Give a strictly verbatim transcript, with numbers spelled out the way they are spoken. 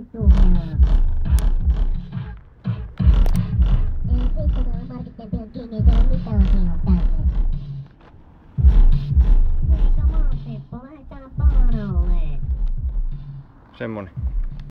juttuja. Ei vittu, kun on Markitten pian kiinni, ei tee mitään sinua tänne. Hei, come on, Seppo, lähdetään palarolle. Semmonen.